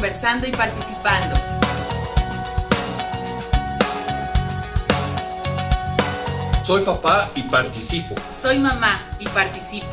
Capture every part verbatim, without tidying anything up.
conversando y participando. Soy papá y participo. Soy mamá y participo.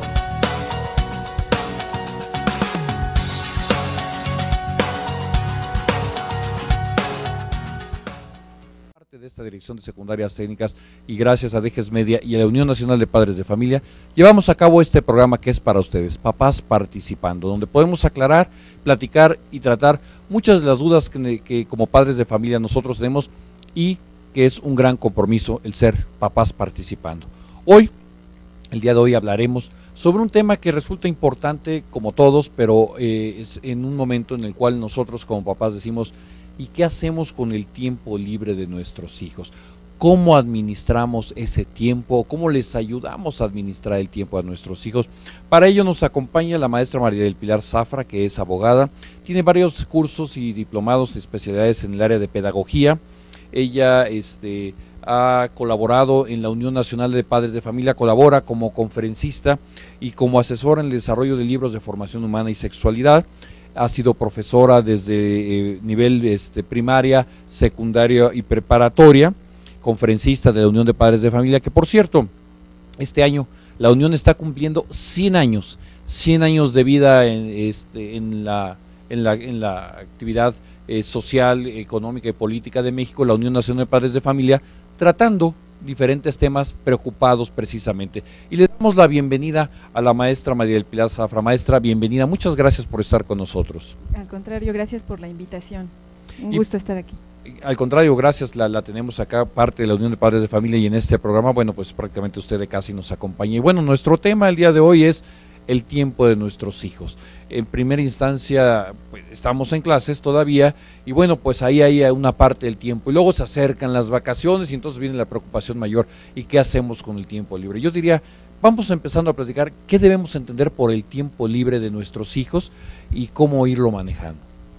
De esta Dirección de Secundarias Técnicas y gracias a Dejes Media y a la Unión Nacional de Padres de Familia, llevamos a cabo este programa que es para ustedes, Papás Participando, donde podemos aclarar, platicar y tratar muchas de las dudas que, que como padres de familia nosotros tenemos y que es un gran compromiso el ser papás participando. Hoy, el día de hoy hablaremos sobre un tema que resulta importante como todos, pero eh, es en un momento en el cual nosotros como papás decimos, ¿y qué hacemos con el tiempo libre de nuestros hijos? ¿Cómo administramos ese tiempo? ¿Cómo les ayudamos a administrar el tiempo a nuestros hijos? Para ello nos acompaña la maestra María del Pilar Zafra, que es abogada, tiene varios cursos y diplomados y especialidades en el área de pedagogía. Ella este, ha colaborado en la Unión Nacional de Padres de Familia, colabora como conferencista y como asesora en el desarrollo de libros de formación humana y sexualidad. Ha sido profesora desde eh, nivel este, primaria, secundaria y preparatoria, conferencista de la Unión de Padres de Familia, que por cierto, este año la Unión está cumpliendo cien años, cien años de vida en, este, en, la, en, la, en la actividad eh, social, económica y política de México, la Unión Nacional de Padres de Familia, tratando diferentes temas preocupados precisamente. Y le damos la bienvenida a la maestra María del Pilar Zafra. Maestra, bienvenida, muchas gracias por estar con nosotros. Al contrario, gracias por la invitación, un y, gusto estar aquí. Al contrario, gracias, la, la tenemos acá, parte de la Unión de Padres de Familia, y en este programa, bueno, pues prácticamente usted de casi nos acompaña. Y bueno, nuestro tema el día de hoy es el tiempo de nuestros hijos. En primera instancia, pues, estamos en clases todavía y bueno, pues ahí hay una parte del tiempo y luego se acercan las vacaciones y entonces viene la preocupación mayor, ¿y qué hacemos con el tiempo libre? Yo diría, vamos empezando a platicar qué debemos entender por el tiempo libre de nuestros hijos y cómo irlo manejando.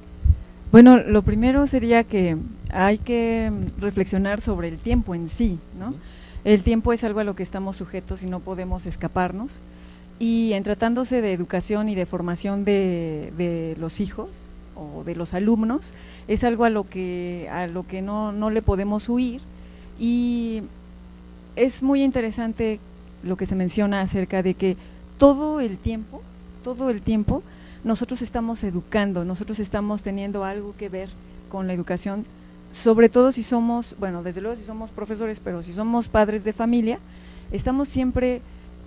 Bueno, lo primero sería que hay que reflexionar sobre el tiempo en sí, ¿no? Uh-huh. El tiempo es algo a lo que estamos sujetos y no podemos escaparnos. Y en tratándose de educación y de formación de, de los hijos o de los alumnos, es algo a lo que, a lo que no, no le podemos huir, y es muy interesante lo que se menciona acerca de que todo el tiempo, todo el tiempo nosotros estamos educando, nosotros estamos teniendo algo que ver con la educación, sobre todo si somos, bueno, desde luego si somos profesores, pero si somos padres de familia, estamos siempre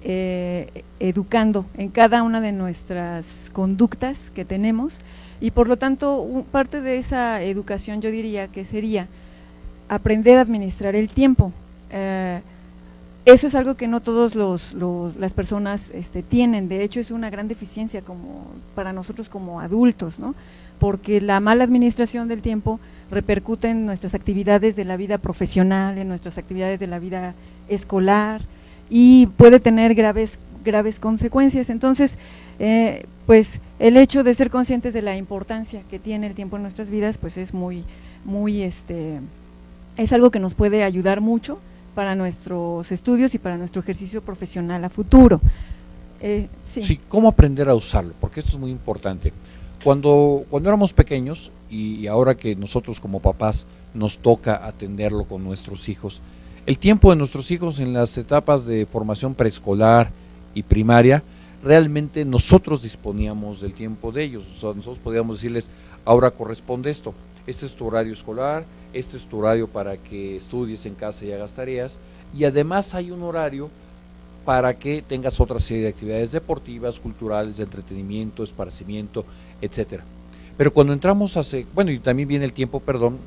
Eh, educando en cada una de nuestras conductas que tenemos, y por lo tanto un, parte de esa educación yo diría que sería aprender a administrar el tiempo. Eh, eso es algo que no todos los, los las personas este, tienen, de hecho es una gran deficiencia como para nosotros como adultos, ¿no? Porque la mala administración del tiempo repercute en nuestras actividades de la vida profesional, en nuestras actividades de la vida escolar, y puede tener graves, graves consecuencias. Entonces, eh, pues el hecho de ser conscientes de la importancia que tiene el tiempo en nuestras vidas, pues es muy, muy, este, es algo que nos puede ayudar mucho para nuestros estudios y para nuestro ejercicio profesional a futuro. Eh, sí. sí, ¿cómo aprender a usarlo? Porque esto es muy importante. Cuando, cuando éramos pequeños, y, y ahora que nosotros como papás nos toca atenderlo con nuestros hijos, el tiempo de nuestros hijos en las etapas de formación preescolar y primaria, realmente nosotros disponíamos del tiempo de ellos. O sea, nosotros podíamos decirles, ahora corresponde esto, este es tu horario escolar, este es tu horario para que estudies en casa y hagas tareas, y además hay un horario para que tengas otra serie de actividades deportivas, culturales, de entretenimiento, esparcimiento, etcétera. Pero cuando entramos a, bueno, y también viene el tiempo, perdón,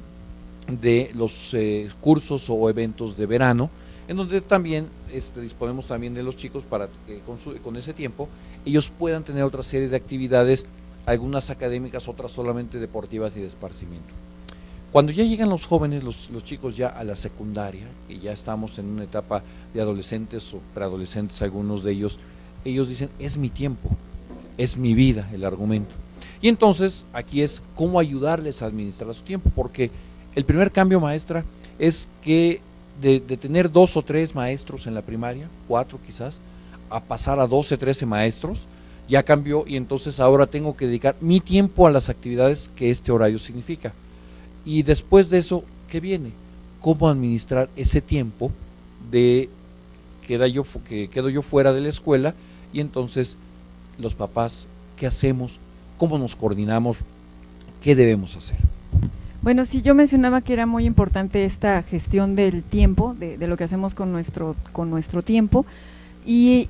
de los eh, cursos o eventos de verano, en donde también este, disponemos también de los chicos para que con, su, con ese tiempo ellos puedan tener otra serie de actividades, algunas académicas, otras solamente deportivas y de esparcimiento. Cuando ya llegan los jóvenes, los, los chicos ya a la secundaria, y ya estamos en una etapa de adolescentes o preadolescentes, algunos de ellos, ellos dicen, es mi tiempo, es mi vida, el argumento. Y entonces aquí es cómo ayudarles a administrar su tiempo, porque el primer cambio, maestra, es que de, de tener dos o tres maestros en la primaria, cuatro quizás, a pasar a doce, trece maestros, ya cambió y entonces ahora tengo que dedicar mi tiempo a las actividades que este horario significa. Y después de eso, ¿qué viene? ¿Cómo administrar ese tiempo de queda yo, que quedo yo fuera de la escuela? Y entonces los papás, ¿qué hacemos? ¿Cómo nos coordinamos? ¿Qué debemos hacer? Bueno, sí, yo mencionaba que era muy importante esta gestión del tiempo, de, de lo que hacemos con nuestro, con nuestro tiempo, y,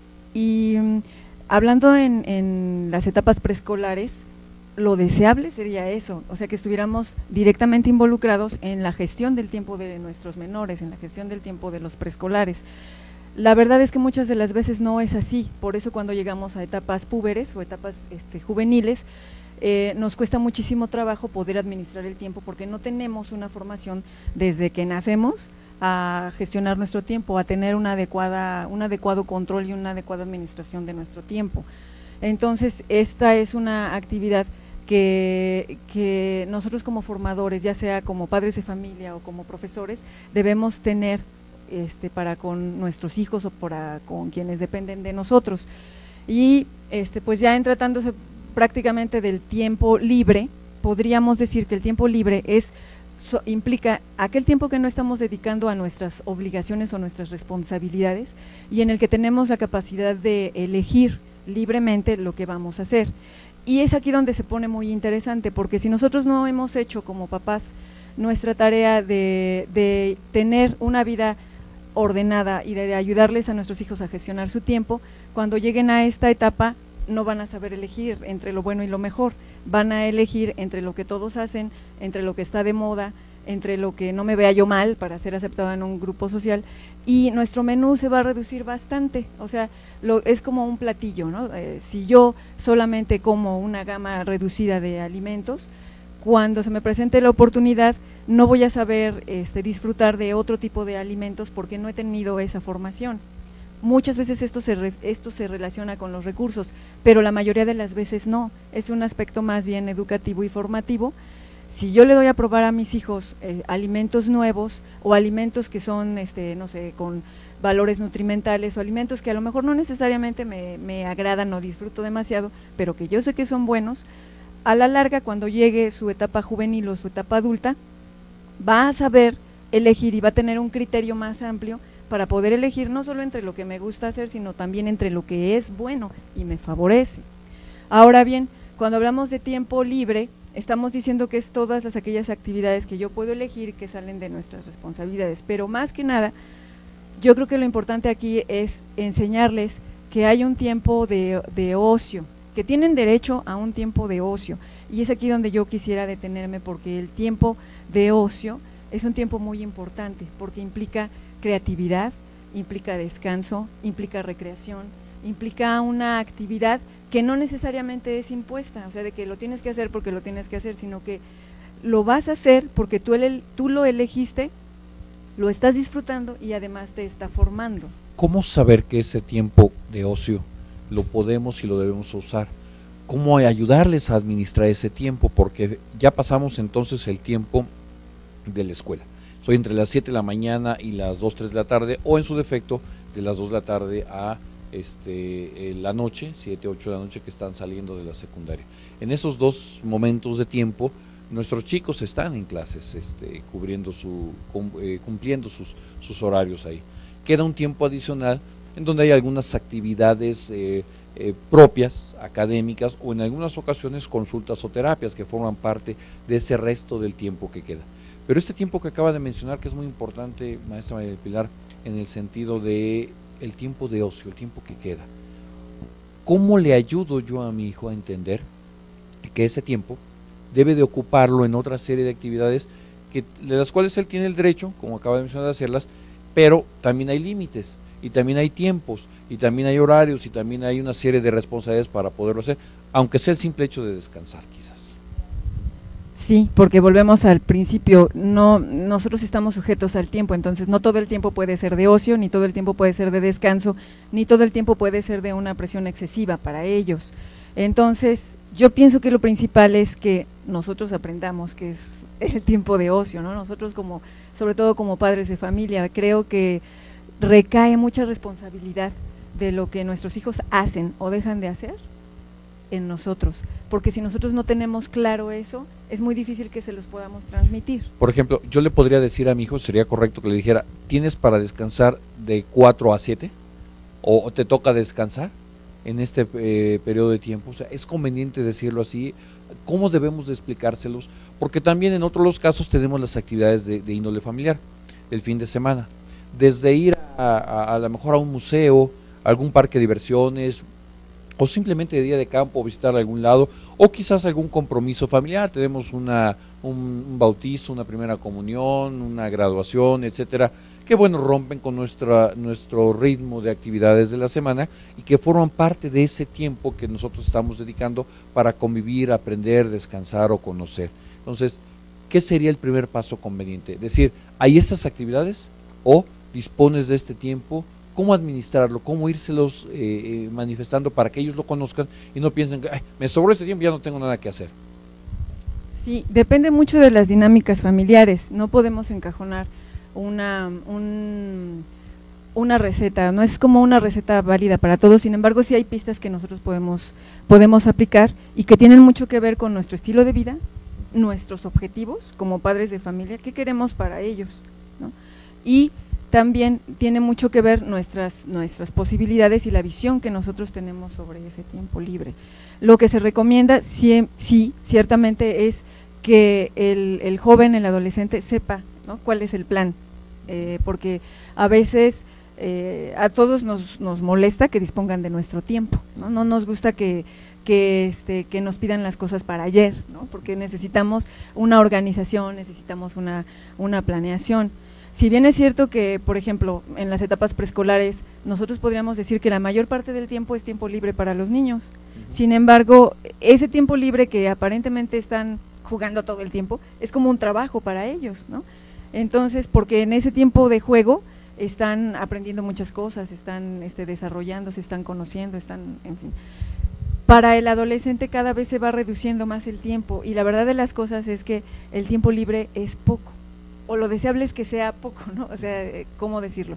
y hablando en, en las etapas preescolares, lo deseable sería eso, o sea, que estuviéramos directamente involucrados en la gestión del tiempo de nuestros menores, en la gestión del tiempo de los preescolares. La verdad es que muchas de las veces no es así, por eso cuando llegamos a etapas púberes o etapas este, juveniles, eh, nos cuesta muchísimo trabajo poder administrar el tiempo porque no tenemos una formación desde que nacemos a gestionar nuestro tiempo, a tener una adecuada, un adecuado control y una adecuada administración de nuestro tiempo. Entonces, esta es una actividad que, que nosotros como formadores, ya sea como padres de familia o como profesores, debemos tener este, para con nuestros hijos o para con quienes dependen de nosotros. Y este, pues ya en tratándose prácticamente del tiempo libre, podríamos decir que el tiempo libre es So, implica aquel tiempo que no estamos dedicando a nuestras obligaciones o nuestras responsabilidades y en el que tenemos la capacidad de elegir libremente lo que vamos a hacer. Y es aquí donde se pone muy interesante, porque si nosotros no hemos hecho como papás nuestra tarea de, de tener una vida ordenada y de, de ayudarles a nuestros hijos a gestionar su tiempo, cuando lleguen a esta etapa no van a saber elegir entre lo bueno y lo mejor, van a elegir entre lo que todos hacen, entre lo que está de moda, entre lo que no me vea yo mal para ser aceptado en un grupo social, y nuestro menú se va a reducir bastante, o sea, lo, es como un platillo, ¿no? Eh, si yo solamente como una gama reducida de alimentos, cuando se me presente la oportunidad no voy a saber este, disfrutar de otro tipo de alimentos porque no he tenido esa formación. Muchas veces esto se, re, esto se relaciona con los recursos, pero la mayoría de las veces no, es un aspecto más bien educativo y formativo. Si yo le doy a probar a mis hijos eh, alimentos nuevos o alimentos que son, este, no sé, con valores nutrimentales o alimentos que a lo mejor no necesariamente me, me agradan o disfruto demasiado, pero que yo sé que son buenos, a la larga cuando llegue su etapa juvenil o su etapa adulta, va a saber elegir y va a tener un criterio más amplio para poder elegir no solo entre lo que me gusta hacer, sino también entre lo que es bueno y me favorece. Ahora bien, cuando hablamos de tiempo libre, estamos diciendo que es todas las aquellas actividades que yo puedo elegir que salen de nuestras responsabilidades, pero más que nada, yo creo que lo importante aquí es enseñarles que hay un tiempo de, de ocio, que tienen derecho a un tiempo de ocio, y es aquí donde yo quisiera detenerme, porque el tiempo de ocio es un tiempo muy importante, porque implica creatividad, implica descanso, implica recreación, implica una actividad que no necesariamente es impuesta, o sea, de que lo tienes que hacer porque lo tienes que hacer, sino que lo vas a hacer porque tú, el, tú lo elegiste, lo estás disfrutando y además te está formando. ¿Cómo saber que ese tiempo de ocio lo podemos y lo debemos usar? ¿Cómo ayudarles a administrar ese tiempo? Porque ya pasamos entonces el tiempo de la escuela. Soy entre las siete de la mañana y las dos, tres de la tarde, o en su defecto de las dos de la tarde a este, eh, la noche, siete, ocho de la noche, que están saliendo de la secundaria. En esos dos momentos de tiempo, nuestros chicos están en clases, este, cubriendo su, cum, eh, cumpliendo sus, sus horarios ahí. Queda un tiempo adicional en donde hay algunas actividades eh, eh, propias, académicas, o en algunas ocasiones consultas o terapias que forman parte de ese resto del tiempo que queda. Pero este tiempo que acaba de mencionar, que es muy importante, maestra María del Pilar, en el sentido de el tiempo de ocio, el tiempo que queda. ¿Cómo le ayudo yo a mi hijo a entender que ese tiempo debe de ocuparlo en otra serie de actividades que, de las cuales él tiene el derecho, como acaba de mencionar, de hacerlas, pero también hay límites, y también hay tiempos, y también hay horarios, y también hay una serie de responsabilidades para poderlo hacer, aunque sea el simple hecho de descansar, quizás? Sí, porque volvemos al principio, no, nosotros estamos sujetos al tiempo, entonces no todo el tiempo puede ser de ocio, ni todo el tiempo puede ser de descanso, ni todo el tiempo puede ser de una presión excesiva para ellos. Entonces, yo pienso que lo principal es que nosotros aprendamos que es el tiempo de ocio, ¿no? Nosotros como, sobre todo como padres de familia, creo que recae mucha responsabilidad de lo que nuestros hijos hacen o dejan de hacer en nosotros, porque si nosotros no tenemos claro eso, es muy difícil que se los podamos transmitir. Por ejemplo, yo le podría decir a mi hijo, sería correcto que le dijera, ¿tienes para descansar de cuatro a siete? ¿O te toca descansar en este eh, periodo de tiempo? O sea, es conveniente decirlo así. ¿Cómo debemos de explicárselos? Porque también en otros los casos tenemos las actividades de, de índole familiar, el fin de semana. Desde ir a, a, a lo mejor a un museo, a algún parque de diversiones, o simplemente de día de campo, visitar algún lado, o quizás algún compromiso familiar. Tenemos una, un, un bautizo, una primera comunión, una graduación, etcétera, que bueno, rompen con nuestra, nuestro ritmo de actividades de la semana y que forman parte de ese tiempo que nosotros estamos dedicando para convivir, aprender, descansar o conocer. Entonces, ¿qué sería el primer paso conveniente? Decir, ¿hay estas actividades o dispones de este tiempo? ¿Cómo administrarlo? ¿Cómo írselos eh, manifestando para que ellos lo conozcan y no piensen que me sobró este tiempo y ya no tengo nada que hacer? Sí, depende mucho de las dinámicas familiares. No podemos encajonar una, un, una receta, no es como una receta válida para todos. Sin embargo, sí hay pistas que nosotros podemos, podemos aplicar y que tienen mucho que ver con nuestro estilo de vida, nuestros objetivos como padres de familia, qué queremos para ellos, ¿no? Y también tiene mucho que ver nuestras, nuestras posibilidades y la visión que nosotros tenemos sobre ese tiempo libre. Lo que se recomienda, sí, sí ciertamente, es que el, el joven, el adolescente, sepa, ¿no?, cuál es el plan, eh, porque a veces eh, a todos nos, nos molesta que dispongan de nuestro tiempo, ¿no? No nos gusta que, que, este, que nos pidan las cosas para ayer, ¿no?, porque necesitamos una organización, necesitamos una, una planeación. Si bien es cierto que, por ejemplo, en las etapas preescolares, nosotros podríamos decir que la mayor parte del tiempo es tiempo libre para los niños. Uh-huh. Sin embargo, ese tiempo libre que aparentemente están jugando todo el tiempo, es como un trabajo para ellos, ¿no? Entonces, porque en ese tiempo de juego están aprendiendo muchas cosas, están este, desarrollándose, están conociendo, están, en fin. Para el adolescente cada vez se va reduciendo más el tiempo y la verdad de las cosas es que el tiempo libre es poco. O lo deseable es que sea poco, ¿no? O sea, ¿cómo decirlo?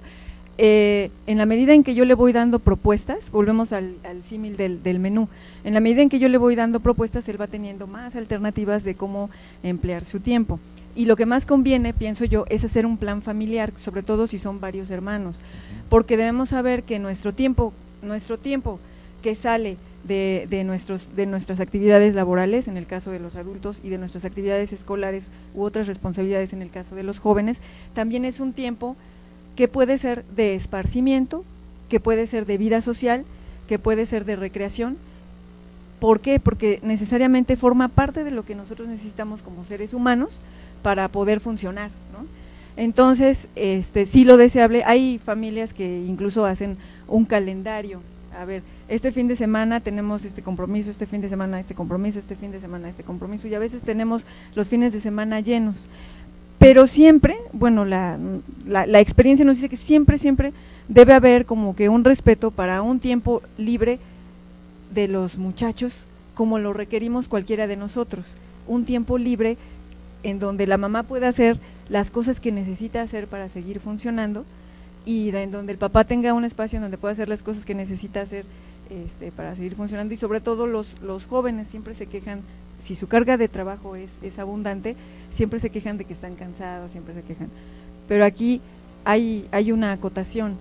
Eh, en la medida en que yo le voy dando propuestas, volvemos al, al símil del, del menú, en la medida en que yo le voy dando propuestas, él va teniendo más alternativas de cómo emplear su tiempo. Y lo que más conviene, pienso yo, es hacer un plan familiar, sobre todo si son varios hermanos, porque debemos saber que nuestro tiempo, nuestro tiempo que sale de, de, nuestros, de nuestras actividades laborales, en el caso de los adultos, y de nuestras actividades escolares u otras responsabilidades en el caso de los jóvenes, también es un tiempo que puede ser de esparcimiento, que puede ser de vida social, que puede ser de recreación. ¿Por qué? Porque necesariamente forma parte de lo que nosotros necesitamos como seres humanos para poder funcionar, ¿no? Entonces, este, sí lo deseable, hay familias que incluso hacen un calendario. A ver, este fin de semana tenemos este compromiso, este fin de semana este compromiso, este fin de semana este compromiso, y a veces tenemos los fines de semana llenos. Pero siempre, bueno, la, la, la experiencia nos dice que siempre, siempre debe haber como que un respeto para un tiempo libre de los muchachos, como lo requerimos cualquiera de nosotros, un tiempo libre en donde la mamá pueda hacer las cosas que necesita hacer para seguir funcionando, y en donde el papá tenga un espacio en donde pueda hacer las cosas que necesita hacer este, para seguir funcionando. Y sobre todo los, los jóvenes siempre se quejan, si su carga de trabajo es, es abundante, siempre se quejan de que están cansados, siempre se quejan. Pero aquí hay, hay una acotación,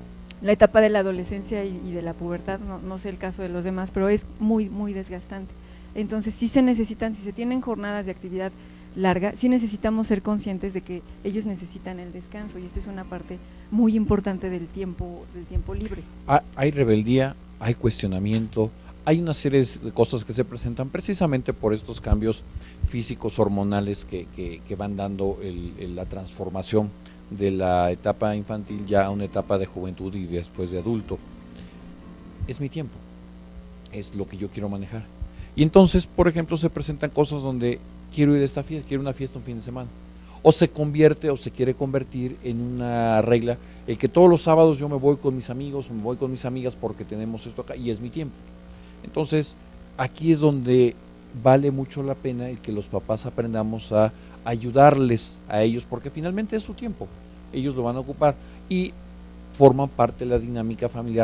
la etapa de la adolescencia y, y de la pubertad, no, no sé el caso de los demás, pero es muy, muy desgastante. Entonces sí se necesitan, si se tienen jornadas de actividad larga, sí necesitamos ser conscientes de que ellos necesitan el descanso, y esta es una parte muy importante del tiempo, del tiempo libre. Hay rebeldía, hay cuestionamiento, hay una serie de cosas que se presentan precisamente por estos cambios físicos, hormonales que, que, que van dando el, el, la transformación de la etapa infantil ya a una etapa de juventud y después de adulto. Es mi tiempo, es lo que yo quiero manejar. Y entonces, por ejemplo, se presentan cosas donde quiero ir a esta fiesta, quiero una fiesta un fin de semana, o se convierte o se quiere convertir en una regla el que todos los sábados yo me voy con mis amigos, me voy con mis amigas porque tenemos esto acá y es mi tiempo. Entonces aquí es donde vale mucho la pena el que los papás aprendamos a ayudarles a ellos, porque finalmente es su tiempo, ellos lo van a ocupar y forman parte de la dinámica familiar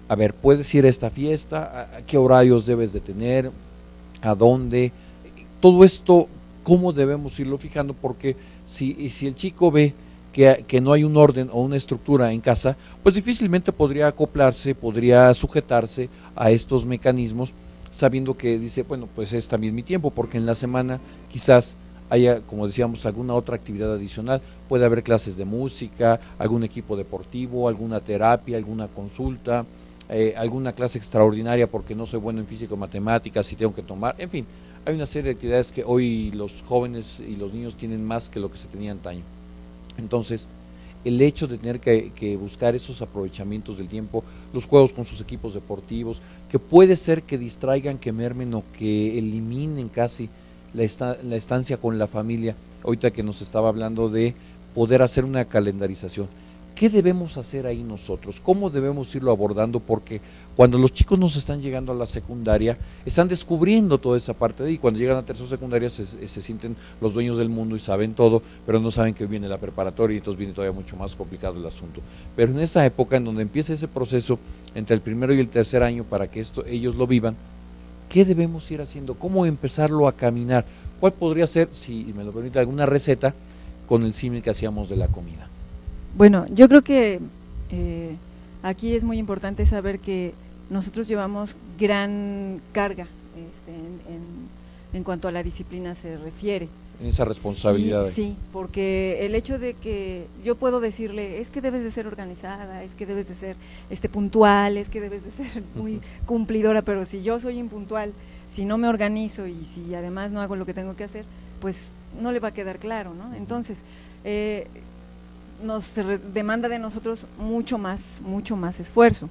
a ver, puedes ir a esta fiesta, a, a qué horarios debes de tener, a dónde, todo esto, cómo debemos irlo fijando, porque si, si el chico ve que, que no hay un orden o una estructura en casa, pues difícilmente podría acoplarse, podría sujetarse a estos mecanismos, sabiendo que dice, bueno, pues es también mi tiempo, porque en la semana quizás haya, como decíamos, alguna otra actividad adicional, puede haber clases de música, algún equipo deportivo, alguna terapia, alguna consulta, eh, alguna clase extraordinaria porque no soy bueno en física o matemáticas y tengo que tomar, en fin, hay una serie de actividades que hoy los jóvenes y los niños tienen más que lo que se tenía antaño. Entonces, el hecho de tener que, que buscar esos aprovechamientos del tiempo, los juegos con sus equipos deportivos, que puede ser que distraigan, que mermen o que eliminen casi la, esta, la estancia con la familia, ahorita que nos estaba hablando de poder hacer una calendarización. ¿Qué debemos hacer ahí nosotros? ¿Cómo debemos irlo abordando? Porque cuando los chicos nos están llegando a la secundaria, están descubriendo toda esa parte de ahí. Cuando llegan a tercera secundaria se, se sienten los dueños del mundo y saben todo, pero no saben que viene la preparatoria y entonces viene todavía mucho más complicado el asunto. Pero en esa época en donde empieza ese proceso entre el primero y el tercer año para que esto ellos lo vivan, ¿qué debemos ir haciendo? ¿Cómo empezarlo a caminar? ¿Cuál podría ser, si me lo permite, alguna receta con el símil que hacíamos de la comida? Bueno, yo creo que eh, aquí es muy importante saber que nosotros llevamos gran carga este, en, en, en cuanto a la disciplina se refiere. Esa responsabilidad. Sí, sí, porque el hecho de que yo puedo decirle, es que debes de ser organizada, es que debes de ser este puntual, es que debes de ser muy cumplidora, pero si yo soy impuntual, si no me organizo y si además no hago lo que tengo que hacer, pues no le va a quedar claro, ¿no? Entonces, eh, nos demanda de nosotros mucho más, mucho más esfuerzo.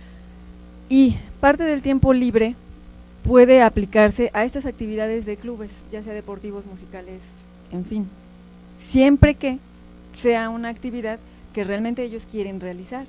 Y parte del tiempo libre puede aplicarse a estas actividades de clubes, ya sea deportivos, musicales, en fin, siempre que sea una actividad que realmente ellos quieren realizar,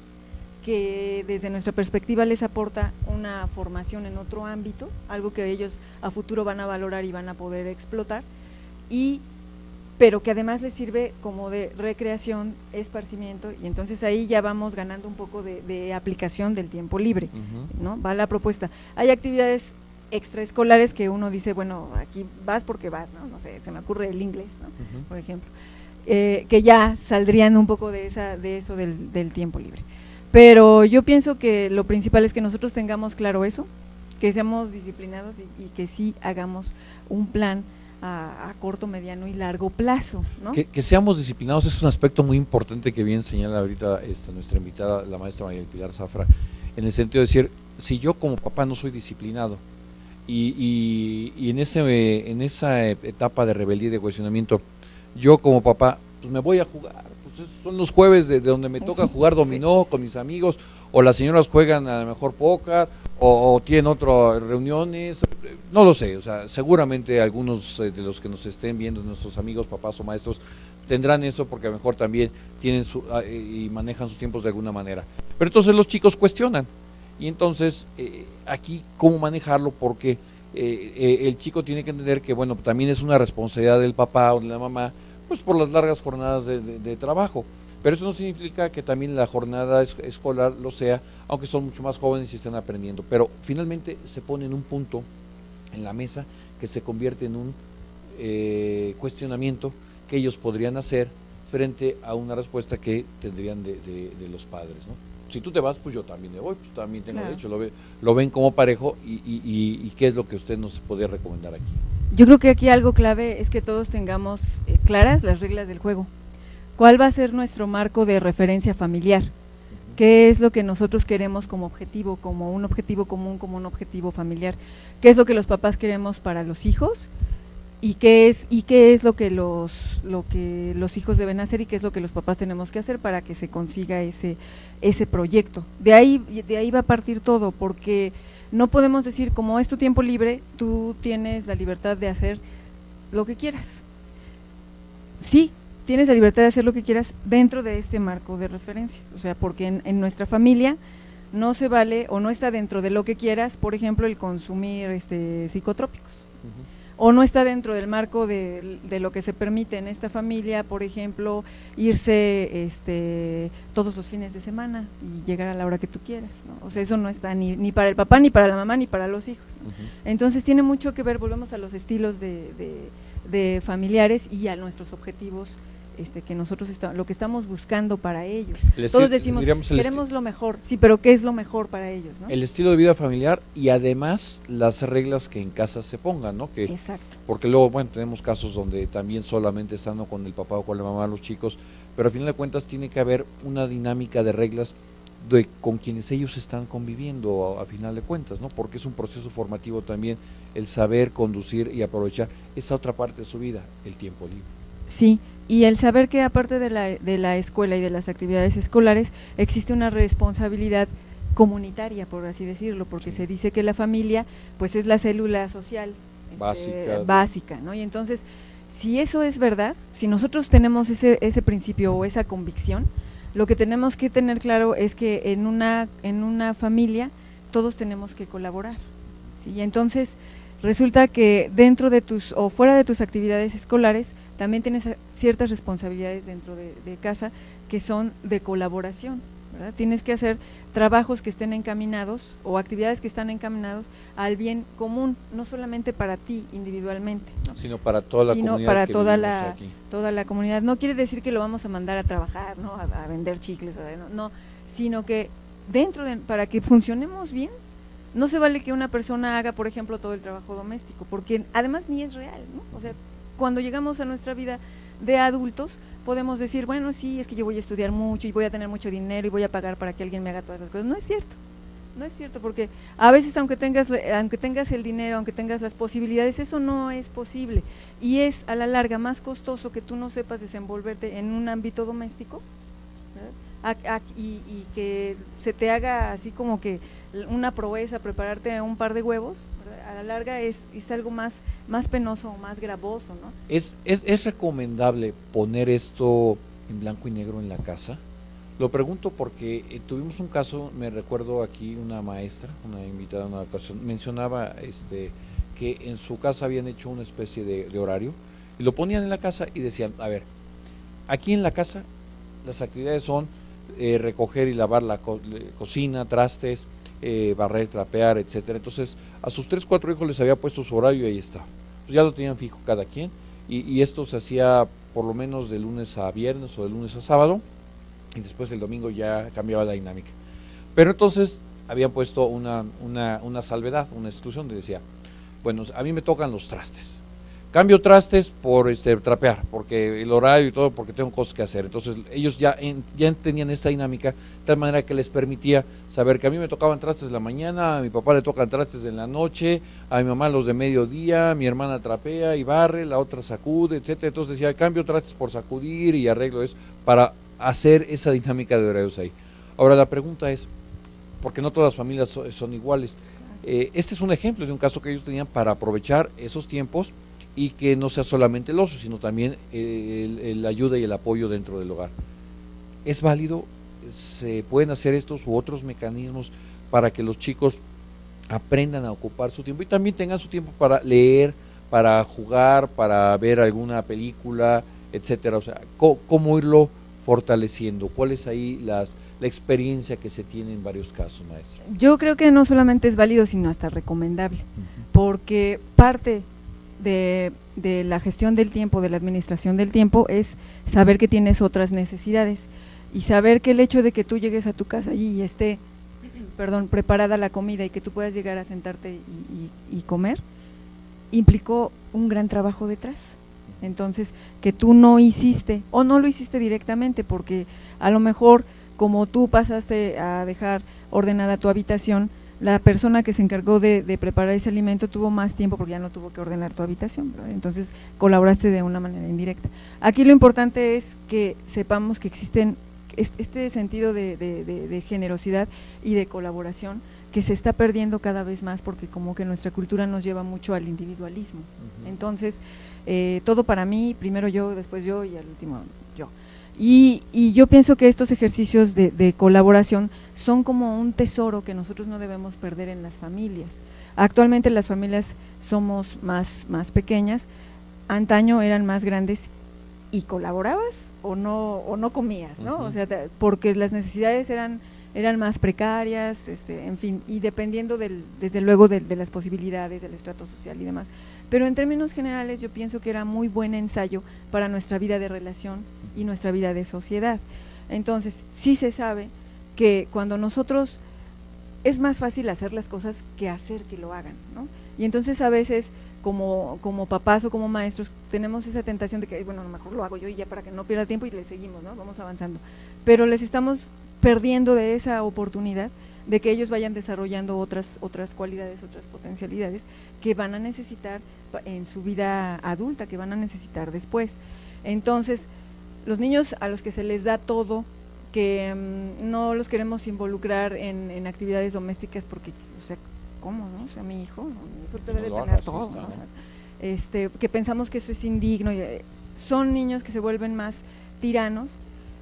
que desde nuestra perspectiva les aporta una formación en otro ámbito, algo que ellos a futuro van a valorar y van a poder explotar, y pero que además les sirve como de recreación, esparcimiento, y entonces ahí ya vamos ganando un poco de, de aplicación del tiempo libre, uh-huh. ¿no? Va la propuesta. Hay actividades extraescolares que uno dice, bueno, aquí vas porque vas, ¿no? No sé, se me ocurre el inglés, ¿no? Uh-huh. Por ejemplo, eh, que ya saldrían un poco de esa, de eso del, del tiempo libre. Pero yo pienso que lo principal es que nosotros tengamos claro eso, que seamos disciplinados y, y que sí hagamos un plan A, a corto, mediano y largo plazo, ¿no? Que, que seamos disciplinados es un aspecto muy importante que bien señala ahorita esta, nuestra invitada, la maestra María del Pilar Zafra, en el sentido de decir, si yo como papá no soy disciplinado y, y, y en, ese, en esa etapa de rebeldía y de cuestionamiento, yo como papá, pues me voy a jugar, pues son los jueves de, de donde me toca jugar dominó sí. con mis amigos, o las señoras juegan a lo mejor póker, o, o tienen otras reuniones, no lo sé, o sea, seguramente algunos eh, de los que nos estén viendo, nuestros amigos, papás o maestros, tendrán eso porque a lo mejor también tienen su, eh, y manejan sus tiempos de alguna manera. Pero entonces los chicos cuestionan, y entonces eh, aquí cómo manejarlo, porque eh, eh, el chico tiene que entender que, bueno, también es una responsabilidad del papá o de la mamá, pues por las largas jornadas de, de, de trabajo. Pero eso no significa que también la jornada es, escolar lo sea, aunque son mucho más jóvenes y están aprendiendo. Pero finalmente se pone en un punto en la mesa que se convierte en un eh, cuestionamiento que ellos podrían hacer frente a una respuesta que tendrían de, de, de los padres, ¿no? Si tú te vas, pues yo también me voy, pues también tengo claro. derecho, lo, ve, lo ven como parejo y, y, y, y qué es lo que usted nos podría recomendar aquí. Yo creo que aquí algo clave es que todos tengamos eh, claras las reglas del juego. ¿Cuál va a ser nuestro marco de referencia familiar? Uh-huh. ¿Qué es lo que nosotros queremos como objetivo, como un objetivo común, como un objetivo familiar? ¿Qué es lo que los papás queremos para los hijos? ¿Y qué es y qué es lo que los lo que los hijos deben hacer y qué es lo que los papás tenemos que hacer para que se consiga ese ese proyecto? De ahí de ahí va a partir todo, porque no podemos decir, como es tu tiempo libre, tú tienes la libertad de hacer lo que quieras. Sí, tienes la libertad de hacer lo que quieras dentro de este marco de referencia, o sea, porque en, en nuestra familia no se vale o no está dentro de lo que quieras, por ejemplo, el consumir este psicotrópicos. Uh-huh. o no está dentro del marco de, de lo que se permite en esta familia, por ejemplo, irse este, todos los fines de semana y llegar a la hora que tú quieras, ¿no? O sea, eso no está ni, ni para el papá, ni para la mamá, ni para los hijos, ¿no? Uh-huh. Entonces tiene mucho que ver, volvemos a los estilos de, de, de familiares y a nuestros objetivos. Este, que nosotros está, lo que estamos buscando para ellos. Todos decimos, queremos lo mejor, sí, pero ¿qué es lo mejor para ellos, ¿no? El estilo de vida familiar y además las reglas que en casa se pongan, ¿no? Que, Exacto. Porque luego, bueno, tenemos casos donde también solamente estando con el papá o con la mamá los chicos, pero al final de cuentas tiene que haber una dinámica de reglas de con quienes ellos están conviviendo a, a final de cuentas, ¿no? Porque es un proceso formativo también el saber conducir y aprovechar esa otra parte de su vida, el tiempo libre. Sí, y el saber que aparte de la, de la escuela y de las actividades escolares existe una responsabilidad comunitaria, por así decirlo, porque sí. Se dice que la familia pues es la célula social básica, este, básica, ¿no? Y entonces, si eso es verdad, si nosotros tenemos ese, ese principio o esa convicción, lo que tenemos que tener claro es que en una, en una familia todos tenemos que colaborar, ¿sí? Y entonces resulta que dentro de tus o fuera de tus actividades escolares también tienes ciertas responsabilidades dentro de, de casa que son de colaboración, ¿verdad? Tienes que hacer trabajos que estén encaminados o actividades que están encaminados al bien común, no solamente para ti individualmente, ¿no? Sino para toda la sino comunidad para que toda la aquí. toda la comunidad. No quiere decir que lo vamos a mandar a trabajar, ¿no? A, a vender chicles, no, no, sino que dentro de para que funcionemos bien. No se vale que una persona haga, por ejemplo, todo el trabajo doméstico, porque además ni es real, ¿no? O sea, cuando llegamos a nuestra vida de adultos, podemos decir, bueno, sí, es que yo voy a estudiar mucho y voy a tener mucho dinero y voy a pagar para que alguien me haga todas las cosas. No es cierto, no es cierto, porque a veces aunque tengas, aunque tengas el dinero, aunque tengas las posibilidades, eso no es posible. Y es a la larga más costoso que tú no sepas desenvolverte en un ámbito doméstico, ¿verdad? A, a, y, y que se te haga así como que una proeza prepararte un par de huevos, ¿verdad? A la larga es, es algo más, más penoso o más gravoso, ¿no? ¿Es, es, ¿Es recomendable poner esto en blanco y negro en la casa? Lo pregunto porque eh, tuvimos un caso, me recuerdo aquí una maestra, una invitada en una ocasión, mencionaba este, que en su casa habían hecho una especie de, de horario y lo ponían en la casa y decían, a ver, aquí en la casa las actividades son eh, recoger y lavar la co cocina, trastes, eh, barrer, trapear, etcétera. Entonces a sus tres, cuatro hijos les había puesto su horario y ahí está. Pues ya lo tenían fijo cada quien y, y esto se hacía por lo menos de lunes a viernes o de lunes a sábado y después el domingo ya cambiaba la dinámica. Pero entonces habían puesto una, una, una salvedad, una exclusión, donde decía, bueno, a mí me tocan los trastes. Cambio trastes por este trapear, porque el horario y todo, porque tengo cosas que hacer. Entonces ellos ya, en, ya tenían esta dinámica, de tal manera que les permitía saber que a mí me tocaban trastes en la mañana, a mi papá le tocan trastes en la noche, a mi mamá los de mediodía, mi hermana trapea y barre, la otra sacude, etcétera. Entonces decía, cambio trastes por sacudir y arreglo eso, para hacer esa dinámica de horarios ahí. Ahora la pregunta es, porque no todas las familias son, son iguales, eh, este es un ejemplo de un caso que ellos tenían para aprovechar esos tiempos y que no sea solamente el ocio, sino también el, el ayuda y el apoyo dentro del hogar. ¿Es válido? ¿Se pueden hacer estos u otros mecanismos para que los chicos aprendan a ocupar su tiempo y también tengan su tiempo para leer, para jugar, para ver alguna película, etcétera? O sea, ¿cómo, cómo irlo fortaleciendo? ¿Cuál es ahí las, la experiencia que se tiene en varios casos, maestra? Yo creo que no solamente es válido, sino hasta recomendable, uh-huh. porque parte De, de la gestión del tiempo, de la administración del tiempo, es saber que tienes otras necesidades y saber que el hecho de que tú llegues a tu casa y esté, perdón, preparada la comida y que tú puedas llegar a sentarte y, y, y comer, implicó un gran trabajo detrás. Entonces, que tú no hiciste o no lo hiciste directamente, porque a lo mejor como tú pasaste a dejar ordenada tu habitación, la persona que se encargó de, de preparar ese alimento tuvo más tiempo porque ya no tuvo que ordenar tu habitación, ¿verdad? Entonces colaboraste de una manera indirecta. Aquí lo importante es que sepamos que existen este sentido de, de, de, de generosidad y de colaboración que se está perdiendo cada vez más porque como que nuestra cultura nos lleva mucho al individualismo. Uh-huh. Entonces, eh, todo para mí, primero yo, después yo y al último yo. Y, y yo pienso que estos ejercicios de, de colaboración son como un tesoro que nosotros no debemos perder en las familias. Actualmente las familias somos más, más pequeñas, antaño eran más grandes y colaborabas o no, o no comías, ¿no? Uh-huh. O sea, porque las necesidades eran, eran más precarias, este, en fin, y dependiendo del, desde luego de, de las posibilidades, del estrato social y demás. Pero en términos generales yo pienso que era muy buen ensayo para nuestra vida de relación y nuestra vida de sociedad. Entonces, sí se sabe que cuando nosotros, es más fácil hacer las cosas que hacer que lo hagan, ¿no? Y entonces a veces como, como papás o como maestros tenemos esa tentación de que, bueno, a lo mejor lo hago yo y ya para que no pierda tiempo y le seguimos, ¿no? Vamos avanzando. Pero les estamos perdiendo de esa oportunidad de que ellos vayan desarrollando otras, otras cualidades, otras potencialidades que van a necesitar en su vida adulta, que van a necesitar después. Entonces, los niños a los que se les da todo, que um, no los queremos involucrar en, en actividades domésticas porque, o sea, ¿cómo, no? O sea, mi hijo, ¿no? mi hijo debe de tener todo, ¿no? O sea, este, que pensamos que eso es indigno, y, eh, son niños que se vuelven más tiranos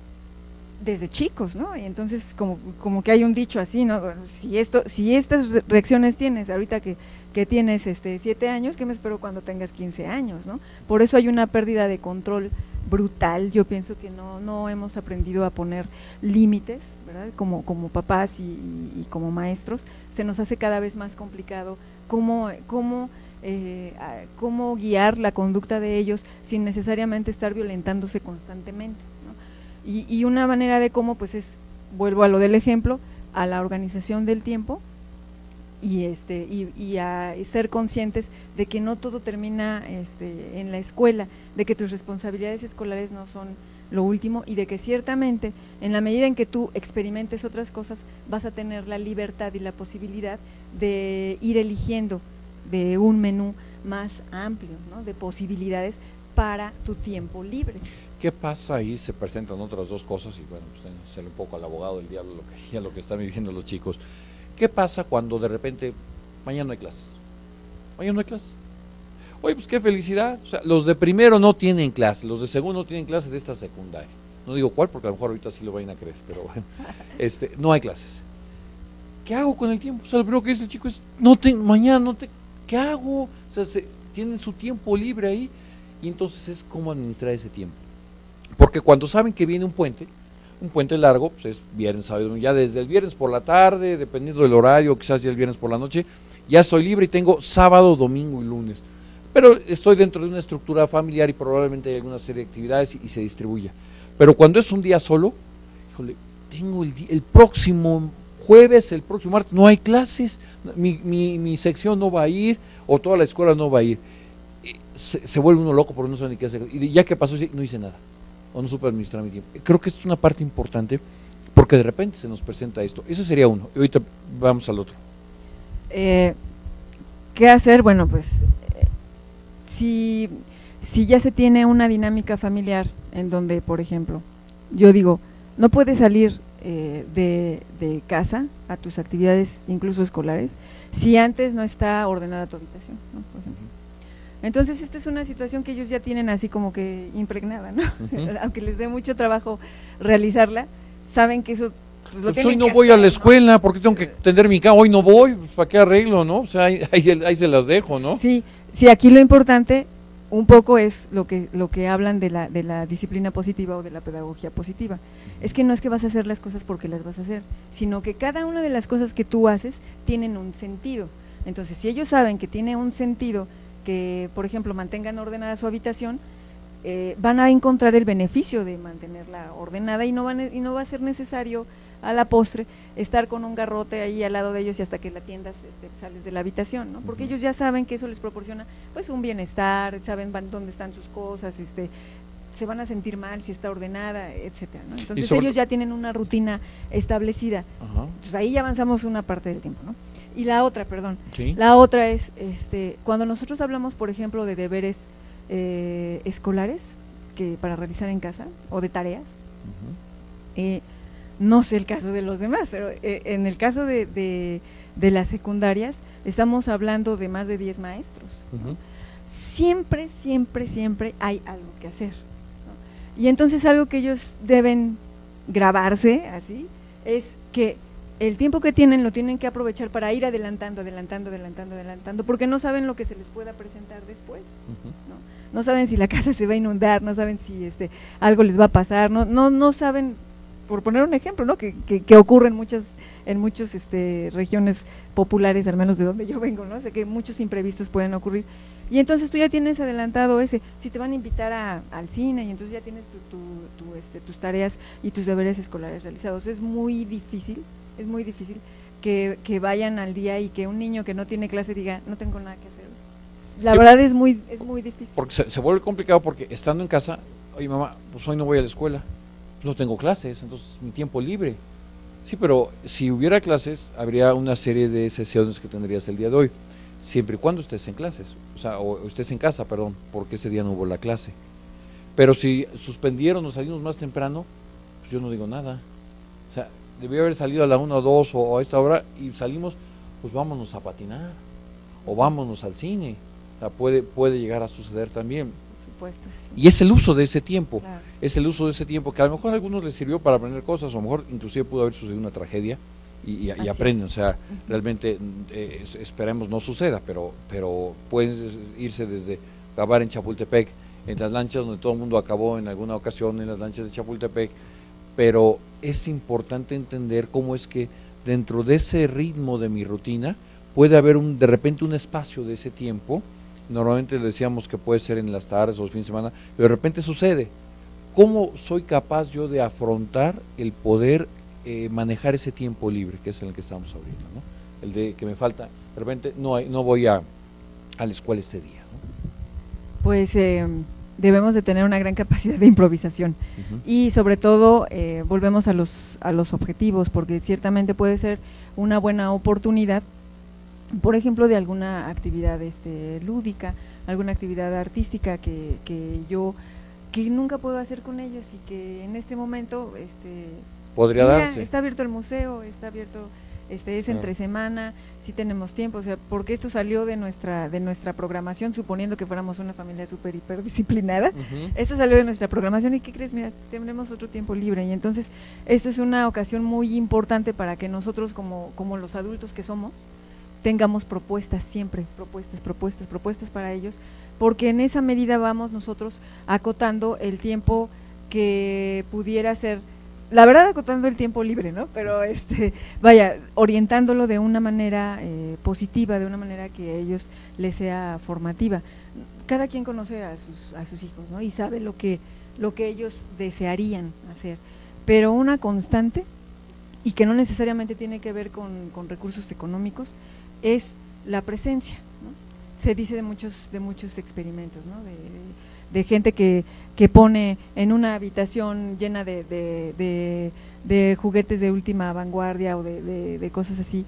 desde chicos, ¿no? Y entonces como, como que hay un dicho así, ¿no? Bueno, si esto, si estas reacciones tienes ahorita que, que tienes este siete años, ¿qué me espero cuando tengas quince años, ¿no? Por eso hay una pérdida de control brutal. Yo pienso que no, no hemos aprendido a poner límites, ¿verdad? Como, como papás y, y, y como maestros, se nos hace cada vez más complicado cómo, cómo, eh, cómo guiar la conducta de ellos sin necesariamente estar violentándose constantemente, ¿no? Y, y una manera de cómo, pues es, vuelvo a lo del ejemplo, a la organización del tiempo y este y, y a ser conscientes de que no todo termina este, en la escuela, de que tus responsabilidades escolares no son lo último y de que ciertamente en la medida en que tú experimentes otras cosas vas a tener la libertad y la posibilidad de ir eligiendo de un menú más amplio, ¿no? De posibilidades para tu tiempo libre. ¿Qué pasa ahí? Se presentan otras dos cosas y bueno, pues ser un poco al abogado del diablo lo que, ya lo que están viviendo los chicos. ¿Qué pasa cuando de repente mañana no hay clases? Mañana no hay clases. Oye, pues qué felicidad. O sea, los de primero no tienen clases, los de segundo no tienen clases de esta secundaria. No digo cuál, porque a lo mejor ahorita sí lo vayan a creer, pero bueno, este, no hay clases. ¿Qué hago con el tiempo? O sea, lo primero que dice el chico es, no te, mañana no te, ¿qué hago? O sea, se, tienen su tiempo libre ahí y entonces es cómo administrar ese tiempo. Porque cuando saben que viene un puente, un puente largo, pues es viernes, sábado, ya desde el viernes por la tarde, dependiendo del horario, quizás ya el viernes por la noche, ya estoy libre y tengo sábado, domingo y lunes. Pero estoy dentro de una estructura familiar y probablemente hay alguna serie de actividades y, y se distribuya. Pero cuando es un día solo, híjole, tengo el, el próximo jueves, el próximo martes, no hay clases, mi, mi, mi sección no va a ir, o toda la escuela no va a ir. Se, se vuelve uno loco porque no sabe ni qué hacer. Y ya que pasó, no hice nada. O no supe administrar mi tiempo. Creo que esto es una parte importante porque de repente se nos presenta esto. Ese sería uno. Y ahorita vamos al otro. Eh, ¿Qué hacer? Bueno, pues eh, si, si ya se tiene una dinámica familiar en donde, por ejemplo, yo digo, no puedes salir eh, de, de casa a tus actividades, incluso escolares, si antes no está ordenada tu habitación, ¿no? Por ejemplo. Entonces esta es una situación que ellos ya tienen así como que impregnada, ¿no? Uh-huh. Aunque les dé mucho trabajo realizarla, saben que eso pues, lo pues hoy no que voy hacer, a la escuela, ¿no? Porque tengo que tender mi cama, hoy no voy, pues ¿para qué arreglo, no? O sea, ahí, ahí, ahí se las dejo, ¿no? Sí, sí, aquí lo importante un poco es lo que lo que hablan de la de la disciplina positiva o de la pedagogía positiva. Uh-huh. Es que no es que vas a hacer las cosas porque las vas a hacer, sino que cada una de las cosas que tú haces tienen un sentido. Entonces, si ellos saben que tiene un sentido que, por ejemplo, mantengan ordenada su habitación, eh, van a encontrar el beneficio de mantenerla ordenada y no, van, y no va a ser necesario a la postre estar con un garrote ahí al lado de ellos y hasta que la atiendas este, sales de la habitación, ¿no? Porque uh-huh. ellos ya saben que eso les proporciona pues un bienestar, saben van, dónde están sus cosas, este, se van a sentir mal si está ordenada, etcétera, ¿no? Entonces ellos ya tienen una rutina establecida. Uh-huh. Entonces ahí ya avanzamos una parte del tiempo, ¿no? Y la otra, perdón, ¿sí? La otra es, este, cuando nosotros hablamos, por ejemplo, de deberes eh, escolares que para realizar en casa o de tareas, uh-huh. eh, no sé el caso de los demás, pero eh, en el caso de, de, de las secundarias estamos hablando de más de diez maestros. Uh-huh. Siempre, siempre, siempre hay algo que hacer, ¿no? Y entonces algo que ellos deben grabarse así es que el tiempo que tienen lo tienen que aprovechar para ir adelantando, adelantando, adelantando, adelantando, porque no saben lo que se les pueda presentar después, uh-huh. ¿no? No saben si la casa se va a inundar, no saben si este algo les va a pasar, no no no saben, por poner un ejemplo, ¿no? Que, que, que ocurre en muchas en muchas este, regiones populares, al menos de donde yo vengo, ¿no? O sea, que muchos imprevistos pueden ocurrir. Y entonces tú ya tienes adelantado ese, si te van a invitar a, al cine y entonces ya tienes tu, tu, tu, este, tus tareas y tus deberes escolares realizados. Es muy difícil, es muy difícil que, que vayan al día y que un niño que no tiene clase diga, no tengo nada que hacer. La sí, verdad es muy, es muy difícil. Porque se, se vuelve complicado porque estando en casa, oye mamá, pues hoy no voy a la escuela, pues no tengo clases, entonces mi tiempo libre. Sí, pero si hubiera clases, habría una serie de sesiones que tendrías el día de hoy, siempre y cuando estés en clases, o sea, o estés en casa, perdón, porque ese día no hubo la clase. Pero si suspendieron o salimos más temprano, pues yo no digo nada. O sea, debía haber salido a la una o dos o a esta hora y salimos, pues vámonos a patinar o vámonos al cine. O sea, puede, puede llegar a suceder también. Supuesto, sí. Y es el uso de ese tiempo, claro. es el uso de ese tiempo que a lo mejor a algunos les sirvió para aprender cosas, o a lo mejor inclusive pudo haber sucedido una tragedia y, y, y aprenden, es. o sea, uh-huh. realmente eh, esperemos no suceda, pero pero pueden irse desde acabar en Chapultepec, en las lanchas donde todo el mundo acabó en alguna ocasión en las lanchas de Chapultepec, pero es importante entender cómo es que dentro de ese ritmo de mi rutina puede haber un de repente un espacio de ese tiempo. Normalmente le decíamos que puede ser en las tardes o los fines de semana, pero de repente sucede. ¿Cómo soy capaz yo de afrontar el poder eh, manejar ese tiempo libre, que es en el que estamos ahorita, ¿no? El de que me falta, de repente no hay, no voy a, a la escuela ese día, ¿no? Pues eh, debemos de tener una gran capacidad de improvisación uh-huh. y sobre todo eh, volvemos a los, a los objetivos, porque ciertamente puede ser una buena oportunidad, por ejemplo, de alguna actividad este, lúdica, alguna actividad artística que, que yo que nunca puedo hacer con ellos y que en este momento este, podría mira, darse. Está abierto el museo, está abierto, este es entre semana, sí tenemos tiempo, o sea, porque esto salió de nuestra de nuestra programación, suponiendo que fuéramos una familia súper hiperdisciplinada, uh-huh. esto salió de nuestra programación y ¿qué crees? Mira, tenemos otro tiempo libre y entonces esto es una ocasión muy importante para que nosotros como, como los adultos que somos, tengamos propuestas siempre, propuestas, propuestas, propuestas para ellos, porque en esa medida vamos nosotros acotando el tiempo que pudiera ser, la verdad acotando el tiempo libre, ¿no? Pero este, vaya, orientándolo de una manera eh, positiva, de una manera que a ellos les sea formativa. Cada quien conoce a sus, a sus hijos, ¿no? Y sabe lo que, lo que ellos desearían hacer, pero una constante, y que no necesariamente tiene que ver con, con recursos económicos, es la presencia, ¿no? Se dice de muchos de muchos experimentos, ¿no? de, de, de gente que, que pone en una habitación llena de, de, de, de juguetes de última vanguardia o de, de, de cosas así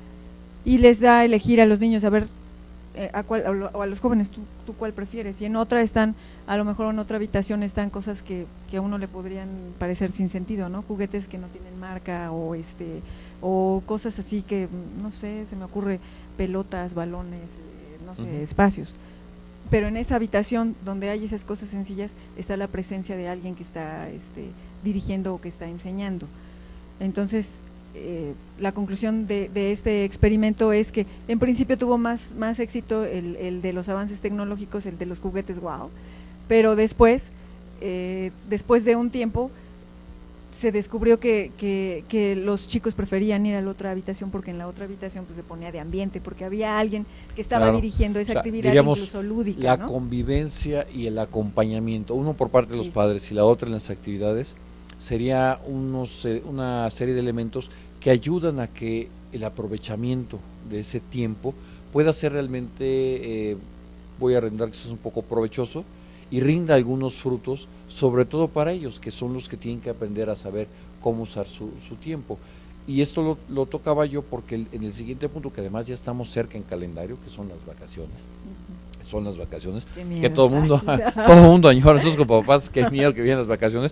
y les da a elegir a los niños a ver eh, a cuál, o a los jóvenes tú, tú cuál prefieres, y en otra están, a lo mejor en otra habitación están cosas que, que a uno le podrían parecer sin sentido, ¿no? Juguetes que no tienen marca o este o cosas así que, no sé, se me ocurre pelotas, balones, eh, no sé, uh-huh. espacios. Pero en esa habitación donde hay esas cosas sencillas está la presencia de alguien que está este, dirigiendo o que está enseñando. Entonces, eh, la conclusión de, de este experimento es que en principio tuvo más, más éxito el, el de los avances tecnológicos, el de los juguetes, wow, pero después, eh, después de un tiempo, se descubrió que, que, que los chicos preferían ir a la otra habitación porque en la otra habitación pues se ponía de ambiente, porque había alguien que estaba claro. dirigiendo esa o sea, actividad incluso lúdica, la ¿no? convivencia y el acompañamiento, uno por parte de sí. los padres y la otra en las actividades, sería unos, una serie de elementos que ayudan a que el aprovechamiento de ese tiempo pueda ser realmente, eh, voy a arrendar que eso es un poco provechoso, y rinda algunos frutos, sobre todo para ellos, que son los que tienen que aprender a saber cómo usar su, su tiempo. Y esto lo, lo tocaba yo porque el, en el siguiente punto, que además ya estamos cerca en calendario, que son las vacaciones, uh-huh. son las vacaciones, que todo el mundo, todo el mundo añora, esos como papás, qué miedo que vienen las vacaciones,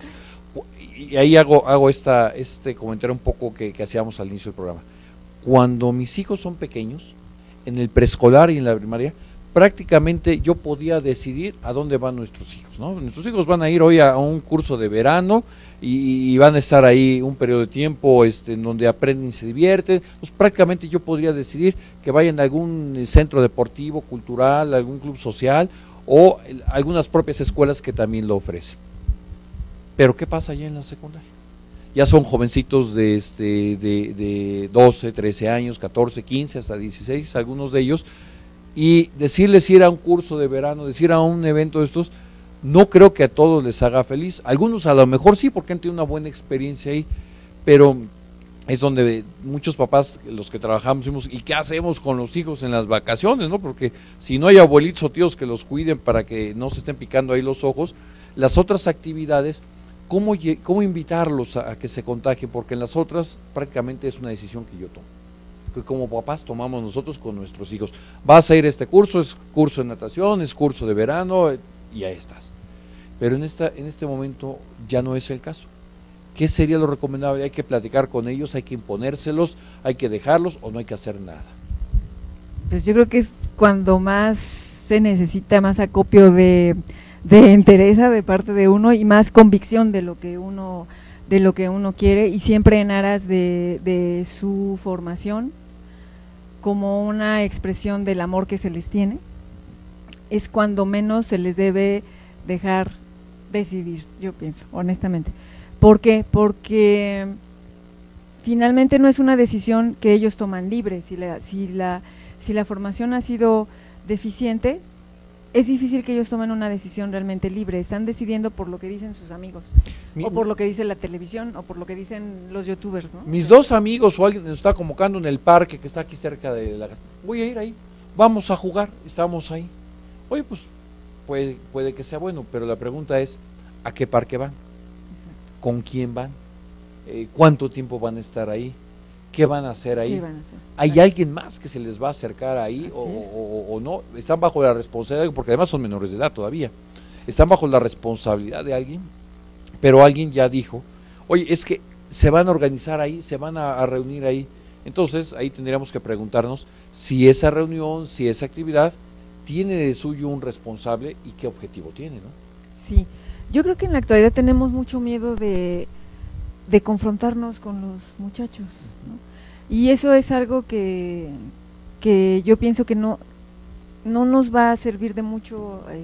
y ahí hago, hago esta, este comentario un poco que, que hacíamos al inicio del programa. Cuando mis hijos son pequeños, en el preescolar y en la primaria, prácticamente yo podía decidir a dónde van nuestros hijos, ¿no? Nuestros hijos van a ir hoy a, a un curso de verano y, y van a estar ahí un periodo de tiempo este, en donde aprenden y se divierten. Pues prácticamente yo podría decidir que vayan a algún centro deportivo, cultural, algún club social o algunas propias escuelas que también lo ofrecen. Pero ¿qué pasa allá en la secundaria? Ya son jovencitos de, este, de, de doce, trece años, catorce, quince, hasta dieciséis, algunos de ellos, y decirles ir a un curso de verano, decir a un evento de estos, no creo que a todos les haga feliz. Algunos a lo mejor sí, porque han tenido una buena experiencia ahí, pero es donde muchos papás, los que trabajamos, decimos, ¿y qué hacemos con los hijos en las vacaciones? ¿No? Porque si no hay abuelitos o tíos que los cuiden para que no se estén picando ahí los ojos, las otras actividades, ¿cómo, cómo invitarlos a, a que se contagien? Porque en las otras prácticamente es una decisión que yo tomo, que como papás tomamos nosotros con nuestros hijos. Vas a ir a este curso, es curso de natación, es curso de verano, y ahí estás. Pero en, esta, en este momento ya no es el caso. ¿Qué sería lo recomendable? Hay que platicar con ellos, hay que imponérselos, hay que dejarlos o no hay que hacer nada. Pues yo creo que es cuando más se necesita más acopio de, de entereza de parte de uno y más convicción de lo que uno, de lo que uno quiere, y siempre en aras de, de su formación, como una expresión del amor que se les tiene. Es cuando menos se les debe dejar decidir, yo pienso, honestamente. ¿Por qué? Porque finalmente no es una decisión que ellos toman libre. Si la, si la, si la formación ha sido deficiente, es difícil que ellos tomen una decisión realmente libre. Están decidiendo por lo que dicen sus amigos, Mi, o por lo que dice la televisión, o por lo que dicen los youtubers, ¿no? Mis dos amigos o alguien nos está convocando en el parque que está aquí cerca de la... Voy a ir ahí, vamos a jugar, estamos ahí. Oye, pues puede, puede que sea bueno, pero la pregunta es, ¿a qué parque van? Exacto. ¿Con quién van? Eh, ¿Cuánto tiempo van a estar ahí? ¿Qué van a hacer ahí? Van a hacer? ¿Hay Exacto. alguien más que se les va a acercar ahí o, o, o no? ¿Están bajo la responsabilidad? Porque además son menores de edad todavía. Sí. ¿Están bajo la responsabilidad de alguien? Pero alguien ya dijo, oye, es que se van a organizar ahí, se van a, a reunir ahí. Entonces ahí tendríamos que preguntarnos si esa reunión, si esa actividad tiene de suyo un responsable y qué objetivo tiene, ¿no? Sí, yo creo que en la actualidad tenemos mucho miedo de, de confrontarnos con los muchachos, ¿no? Y eso es algo que, que yo pienso que no, no nos va a servir de mucho eh,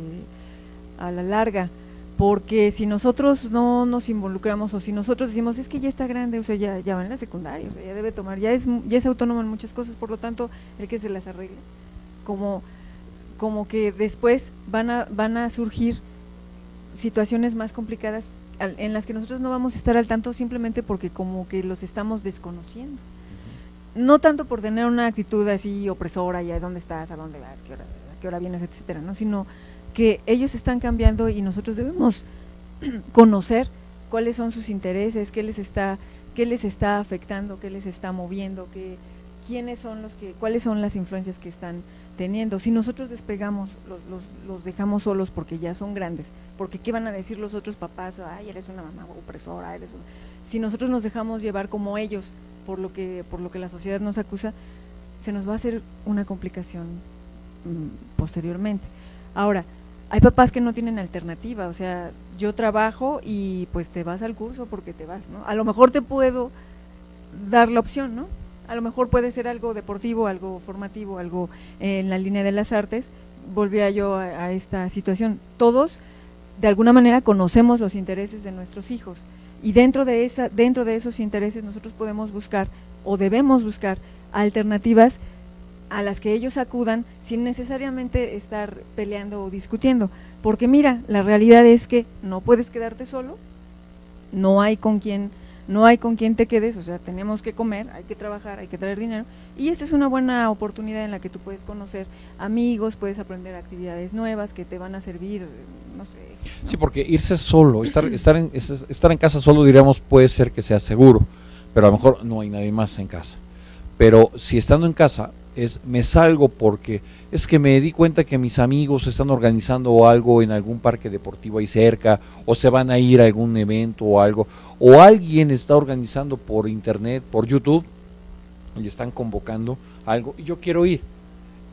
a la larga, porque si nosotros no nos involucramos o si nosotros decimos, es que ya está grande, o sea, ya, ya va en la secundaria, o sea, ya debe tomar, ya es, ya es autónomo en muchas cosas, por lo tanto, el que se las arregle, como... como que después van a, van a surgir situaciones más complicadas al, en las que nosotros no vamos a estar al tanto simplemente porque como que los estamos desconociendo. Uh-huh. No tanto por tener una actitud así opresora, ya dónde estás, a dónde vas, qué hora, a qué hora vienes, etcétera, ¿no? Sino que ellos están cambiando y nosotros debemos conocer cuáles son sus intereses, qué les está, qué les está afectando, qué les está moviendo, qué, quiénes son los que, cuáles son las influencias que están teniendo. Si nosotros despegamos, los, los, los dejamos solos porque ya son grandes, porque qué van a decir los otros papás, ay, eres una mamá opresora, eres una... Si nosotros nos dejamos llevar como ellos por lo que, por lo que la sociedad nos acusa, se nos va a hacer una complicación mmm, posteriormente. Ahora, hay papás que no tienen alternativa, o sea, yo trabajo y pues te vas al curso porque te vas, ¿no? A lo mejor te puedo dar la opción, ¿no? A lo mejor puede ser algo deportivo, algo formativo, algo en la línea de las artes. Volvía yo a, a esta situación. Todos, de alguna manera, conocemos los intereses de nuestros hijos y dentro de esa, dentro de esos intereses nosotros podemos buscar o debemos buscar alternativas a las que ellos acudan sin necesariamente estar peleando o discutiendo. Porque mira, la realidad es que no puedes quedarte solo, no hay con quien... no hay con quien te quedes, o sea, tenemos que comer, hay que trabajar, hay que traer dinero, y esta es una buena oportunidad en la que tú puedes conocer amigos, puedes aprender actividades nuevas que te van a servir, no sé. ¿no? Sí, porque irse solo, estar, estar, en, estar en casa solo, diríamos, puede ser que sea seguro, pero a lo mejor no hay nadie más en casa. Pero si estando en casa, es me salgo porque es que me di cuenta que mis amigos están organizando algo en algún parque deportivo ahí cerca, o se van a ir a algún evento o algo, o alguien está organizando por internet, por YouTube, y están convocando algo, y yo quiero ir.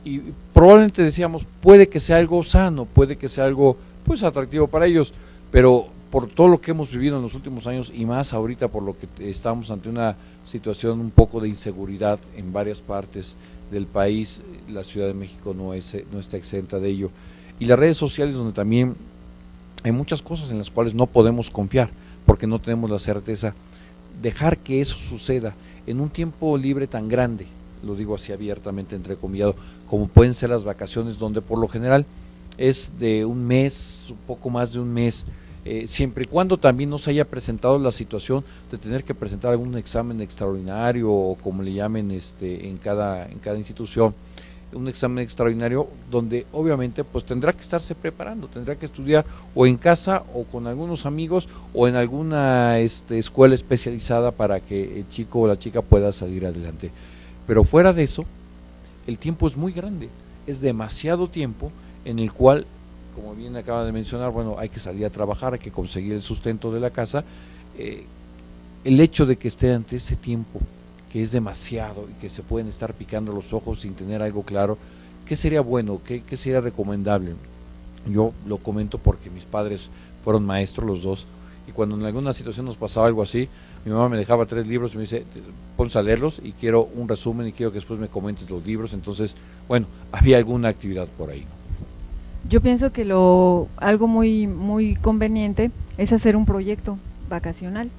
y probablemente decíamos, puede que sea algo sano, puede que sea algo pues atractivo para ellos, pero por todo lo que hemos vivido en los últimos años y más ahorita por lo que estamos ante una situación un poco de inseguridad en varias partes del país, la Ciudad de México no, es, no está exenta de ello, y las redes sociales donde también hay muchas cosas en las cuales no podemos confiar porque no tenemos la certeza. Dejar que eso suceda en un tiempo libre tan grande, lo digo así abiertamente entrecomillado, como pueden ser las vacaciones, donde por lo general es de un mes, un poco más de un mes, eh, siempre y cuando también no se haya presentado la situación de tener que presentar algún examen extraordinario o como le llamen este, en cada, en cada institución, un examen extraordinario donde obviamente pues tendrá que estarse preparando, tendrá que estudiar o en casa o con algunos amigos o en alguna este, escuela especializada para que el chico o la chica pueda salir adelante. Pero fuera de eso, el tiempo es muy grande, es demasiado tiempo en el cual, como bien acaba de mencionar, bueno, hay que salir a trabajar, hay que conseguir el sustento de la casa. Eh, el hecho de que esté ante ese tiempo que es demasiado y que se pueden estar picando los ojos sin tener algo claro, ¿qué sería bueno? ¿Qué, qué sería recomendable? Yo lo comento porque mis padres fueron maestros los dos, y cuando en alguna situación nos pasaba algo así, mi mamá me dejaba tres libros y me dice, ponse a leerlos y quiero un resumen y quiero que después me comentes los libros. Entonces, bueno, había alguna actividad por ahí, ¿no? Yo pienso que lo algo muy, muy conveniente es hacer un proyecto vacacional.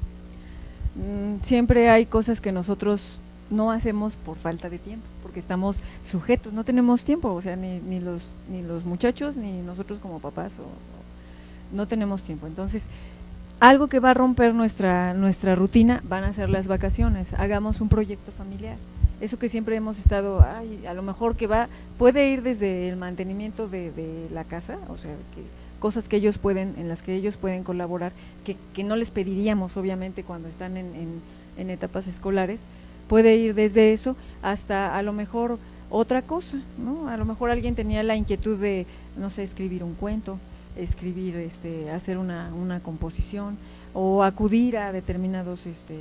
Siempre hay cosas que nosotros no hacemos por falta de tiempo, porque estamos sujetos, no tenemos tiempo, o sea, ni, ni los ni los muchachos ni nosotros como papás o, o, no tenemos tiempo. Entonces, algo que va a romper nuestra nuestra rutina van a ser las vacaciones. Hagamos un proyecto familiar. Eso que siempre hemos estado, ay, a lo mejor que va, puede ir desde el mantenimiento de, de la casa, o sea, que cosas que ellos pueden, en las que ellos pueden colaborar, que, que no les pediríamos obviamente cuando están en, en, en etapas escolares, puede ir desde eso hasta a lo mejor otra cosa, ¿no? A lo mejor alguien tenía la inquietud de, no sé, escribir un cuento, escribir, este, hacer una, una composición, o acudir a determinados este,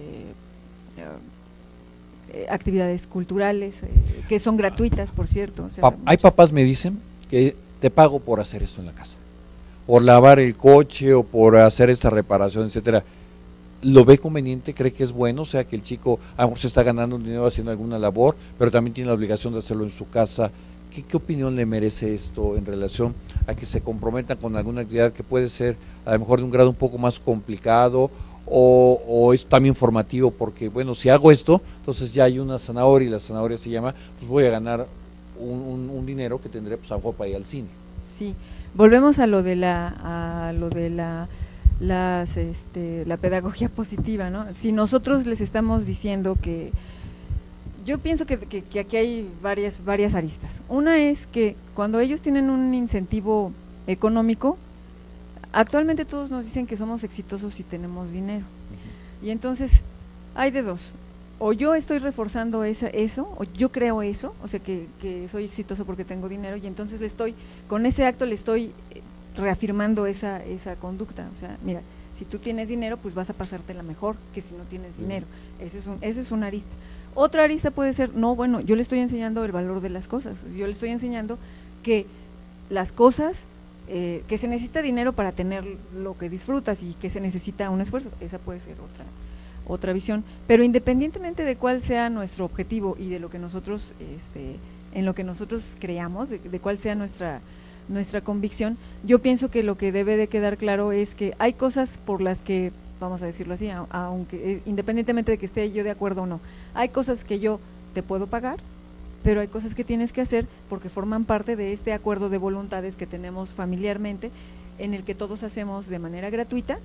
eh, actividades culturales, eh, que son gratuitas, por cierto. O sea, pa hay papás me dicen que te pago por hacer esto en la casa, por lavar el coche o por hacer esta reparación, etcétera. ¿Lo ve conveniente? ¿Cree que es bueno? O sea, que el chico a lo mejor se está ganando un dinero haciendo alguna labor, pero también tiene la obligación de hacerlo en su casa. ¿Qué, qué opinión le merece esto en relación a que se comprometan con alguna actividad que puede ser a lo mejor de un grado un poco más complicado, o, o es también formativo? Porque, bueno, si hago esto, entonces ya hay una zanahoria y la zanahoria se llama, pues voy a ganar un, un, un dinero que tendré pues a lo mejor para ir al cine. Sí. Volvemos a lo de la a lo de la las este la pedagogía positiva, ¿no? Si nosotros les estamos diciendo que yo pienso que, que, que aquí hay varias varias aristas. Una es que cuando ellos tienen un incentivo económico, actualmente todos nos dicen que somos exitosos si tenemos dinero. Uh-huh. Y entonces hay de dos. O yo estoy reforzando esa, eso, o yo creo eso, o sea que, que soy exitoso porque tengo dinero, y entonces le estoy, con ese acto le estoy reafirmando esa, esa conducta. O sea, mira, si tú tienes dinero, pues vas a pasártela mejor que si no tienes sí. dinero. Ese es un, ese es una arista. Otra arista puede ser, no, bueno, yo le estoy enseñando el valor de las cosas, yo le estoy enseñando que las cosas, eh, que se necesita dinero para tener lo que disfrutas y que se necesita un esfuerzo. Esa puede ser otra otra visión, pero independientemente de cuál sea nuestro objetivo y de lo que nosotros, este, en lo que nosotros creamos, de, de cuál sea nuestra nuestra convicción, yo pienso que lo que debe de quedar claro es que hay cosas por las que, vamos a decirlo así, aunque independientemente de que esté yo de acuerdo o no, hay cosas que yo te puedo pagar, pero hay cosas que tienes que hacer porque forman parte de este acuerdo de voluntades que tenemos familiarmente, en el que todos hacemos de manera gratuita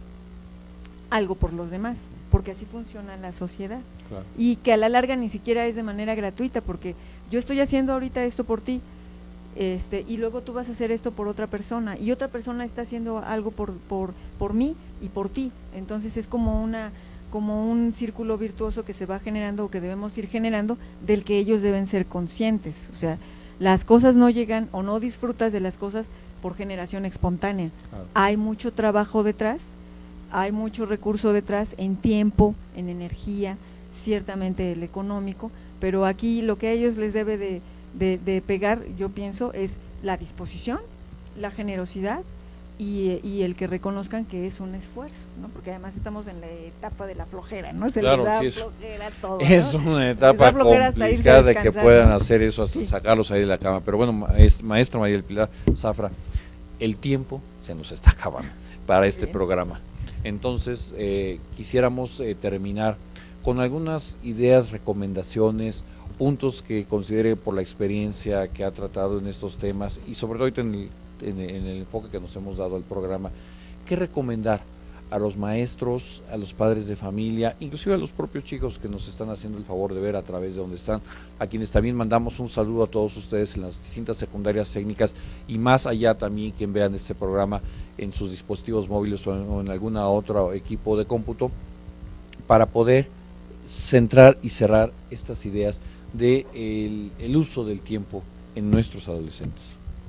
algo por los demás, porque así funciona la sociedad. Claro. Y que a la larga ni siquiera es de manera gratuita, porque yo estoy haciendo ahorita esto por ti, este, y luego tú vas a hacer esto por otra persona, y otra persona está haciendo algo por, por, por mí y por ti. Entonces es como una como un círculo virtuoso que se va generando, o que debemos ir generando, del que ellos deben ser conscientes. O sea, las cosas no llegan, o no disfrutas de las cosas por generación espontánea. Claro. Hay mucho trabajo detrás, hay mucho recurso detrás, en tiempo, en energía, ciertamente el económico, pero aquí lo que a ellos les debe de, de, de pegar, yo pienso, es la disposición, la generosidad y, y el que reconozcan que es un esfuerzo, ¿no? Porque además estamos en la etapa de la flojera, ¿no? Se Claro, les da sí es, flojera todo, es ¿no? una etapa complicada de que puedan hacer eso, hasta sí. sacarlos ahí de la cama. Pero bueno, maestra María del Pilar Zafra, el tiempo se nos está acabando para este Bien. programa. Entonces, eh, quisiéramos eh, terminar con algunas ideas, recomendaciones, puntos que considere por la experiencia que ha tratado en estos temas y sobre todo en el, en, en el enfoque que nos hemos dado al programa. ¿Qué recomendar a los maestros, a los padres de familia, inclusive a los propios chicos que nos están haciendo el favor de ver a través de donde están, a quienes también mandamos un saludo a todos ustedes en las distintas secundarias técnicas y más allá también quien vean este programa en sus dispositivos móviles o en, o en algún otro equipo de cómputo, para poder centrar y cerrar estas ideas de el, el uso del tiempo en nuestros adolescentes?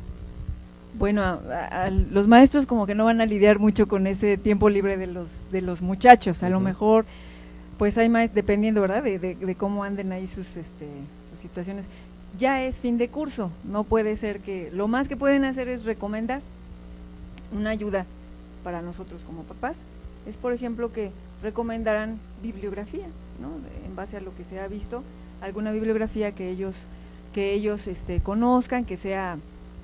Bueno, a, a, a los maestros como que no van a lidiar mucho con ese tiempo libre de los de los muchachos, a uh-huh. lo mejor pues hay más, dependiendo, ¿verdad?, de, de, de cómo anden ahí sus este sus situaciones. Ya es fin de curso, no puede ser que, lo más que pueden hacer es recomendar una ayuda para nosotros como papás, es por ejemplo que recomendaran bibliografía, ¿no?, en base a lo que se ha visto, alguna bibliografía que ellos que ellos este conozcan, que sea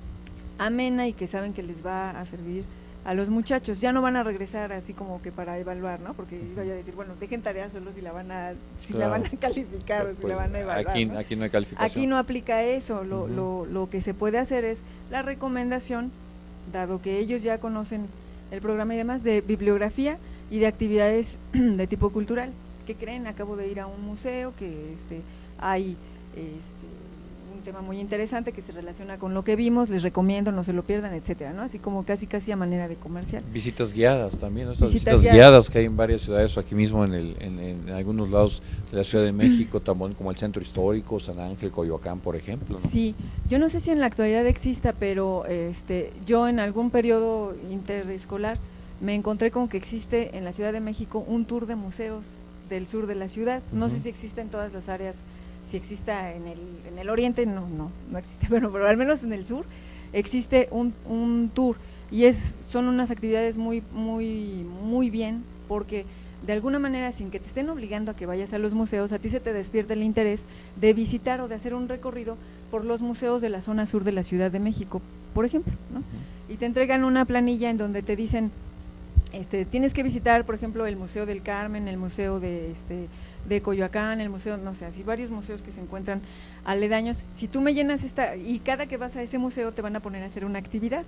amena y que saben que les va a servir a los muchachos. Ya no van a regresar así como que para evaluar, ¿no? Porque iba a decir, bueno, dejen tareas solo si la van a si claro. la van a calificar o si pues, la van a evaluar. Aquí ¿no? aquí no hay calificación. Aquí no aplica eso, lo, uh-huh. lo, lo que se puede hacer es la recomendación, dado que ellos ya conocen el programa y demás, de bibliografía y de actividades de tipo cultural. ¿Qué creen? Acabo de ir a un museo que este hay este un tema muy interesante que se relaciona con lo que vimos, les recomiendo, no se lo pierdan, etcétera, ¿no? Así como casi casi a manera de comercial. Visitas guiadas también, ¿no? Estas visitas, visitas guiadas. guiadas que hay en varias ciudades, aquí mismo en, el, en, en algunos lados de la Ciudad de México, también como el Centro Histórico, San Ángel, Coyoacán, por ejemplo, ¿no? Sí, yo no sé si en la actualidad exista, pero este yo en algún periodo interescolar me encontré con que existe en la Ciudad de México un tour de museos del sur de la ciudad, no uh-huh. sé si existe en todas las áreas, si exista en el, en el oriente, no, no, no existe, bueno, pero al menos en el sur existe un, un tour y es son unas actividades muy, muy, muy bien, porque de alguna manera sin que te estén obligando a que vayas a los museos, a ti se te despierta el interés de visitar o de hacer un recorrido por los museos de la zona sur de la Ciudad de México, por ejemplo, ¿no? Uh-huh. Y te entregan una planilla en donde te dicen, este, tienes que visitar, por ejemplo, el Museo del Carmen, el Museo de este de Coyoacán, el museo, no sé, así varios museos que se encuentran aledaños. Si tú me llenas esta, y cada que vas a ese museo te van a poner a hacer una actividad,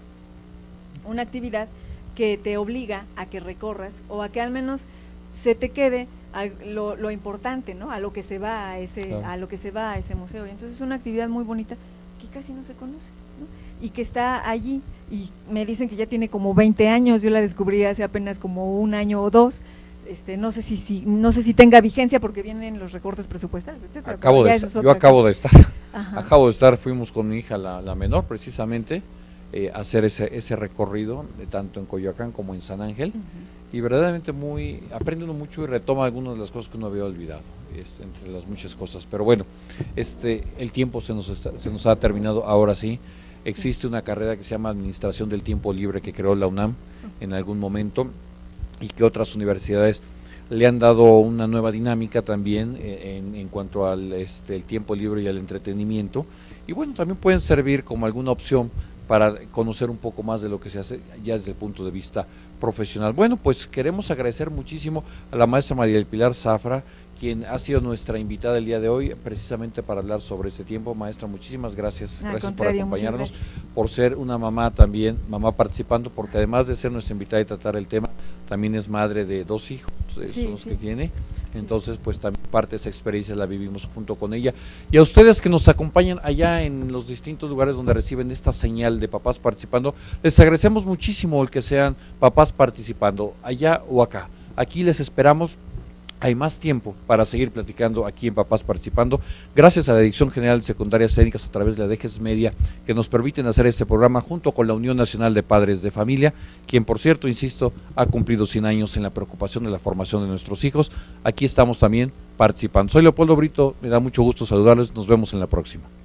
una actividad que te obliga a que recorras o a que al menos se te quede a lo, lo importante, ¿no? A lo que se va a ese, claro. a lo que se va a ese museo. Y entonces es una actividad muy bonita que casi no se conoce, ¿no? Y que está allí, y me dicen que ya tiene como veinte años, yo la descubrí hace apenas como un año o dos. Este, no sé si, si no sé si tenga vigencia porque vienen los recortes presupuestales, etcétera. Acabo de estar, yo acabo cosa. de estar, Ajá. acabo de estar, fuimos con mi hija la, la menor precisamente eh, a hacer ese ese recorrido de tanto en Coyoacán como en San Ángel uh-huh. y verdaderamente muy aprende uno mucho y retoma algunas de las cosas que uno había olvidado, es, entre las muchas cosas. Pero bueno, este el tiempo se nos está, se nos ha terminado ahora sí. sí. Existe una carrera que se llama Administración del Tiempo Libre que creó la UNAM uh-huh. en algún momento, y que otras universidades le han dado una nueva dinámica también en, en cuanto al este, el tiempo libre y al entretenimiento, y bueno, también pueden servir como alguna opción para conocer un poco más de lo que se hace ya desde el punto de vista profesional. Bueno, pues queremos agradecer muchísimo a la maestra María del Pilar Zafra, quien ha sido nuestra invitada el día de hoy, precisamente para hablar sobre este tiempo. Maestra, muchísimas gracias, Al gracias por acompañarnos, gracias. por ser una mamá también, mamá participando, porque además de ser nuestra invitada y tratar el tema, también es madre de dos hijos, sí, son los sí. que tiene, entonces pues también parte de esa experiencia la vivimos junto con ella. Y a ustedes que nos acompañan allá en los distintos lugares donde reciben esta señal de papás participando, les agradecemos muchísimo el que sean papás participando, allá o acá. Aquí les esperamos. Hay más tiempo para seguir platicando aquí en Papás Participando, gracias a la Dirección General de Secundarias Técnicas a través de la D G E S Media, que nos permiten hacer este programa junto con la Unión Nacional de Padres de Familia, quien por cierto, insisto, ha cumplido cien años en la preocupación de la formación de nuestros hijos. Aquí estamos también participando. Soy Leopoldo Brito, me da mucho gusto saludarles, nos vemos en la próxima.